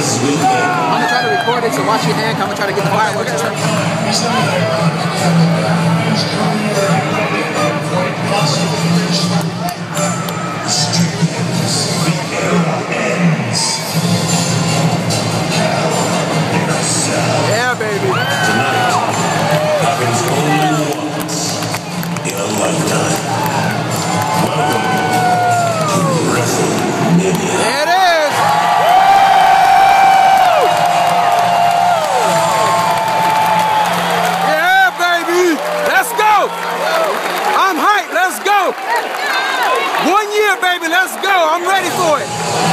gonna try to record it, so watch your hand. I'm gonna try to get the fireworks and stuff. Yeah, baby. Tonight happens only once in a lifetime. Welcome to Wrestlemania. There it is. Yeah, baby. Let's go. I'm hyped. Let's go. 1 year, baby. Let's go. I'm ready for it.